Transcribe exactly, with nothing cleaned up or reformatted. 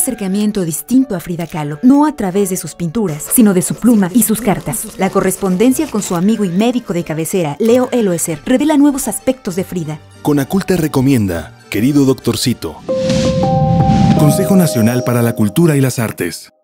acercamiento distinto a Frida Kahlo, no a través de sus pinturas, sino de su pluma y sus cartas. La correspondencia con su amigo y médico de cabecera, Leo Eloeser, revela nuevos aspectos de Frida. Conaculta recomienda, querido doctorcito. Consejo Nacional para la Cultura y las Artes.